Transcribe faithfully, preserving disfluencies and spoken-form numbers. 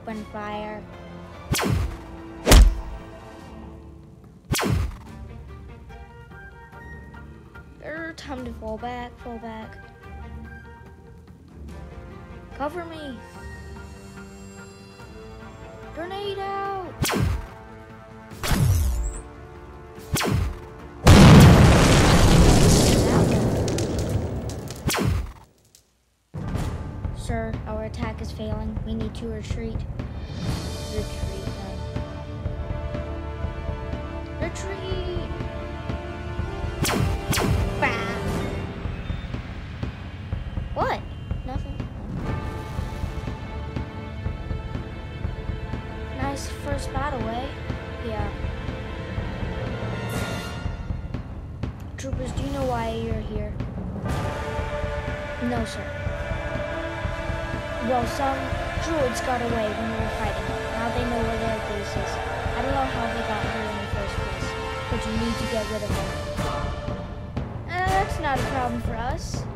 open fire. Er, time to fall back, fall back. Cover me. Grenade out. Sir, our attack is failing. We need to retreat. Retreat, then. Retreat! Bah! What? Nothing. Nice first battle, eh? Yeah. Troopers, do you know why you're here? No, sir. Well, some druids got away when we were fighting. Now they know where their base is. I don't know how they got here in the first place, but you need to get rid of them. Uh, that's not a problem for us.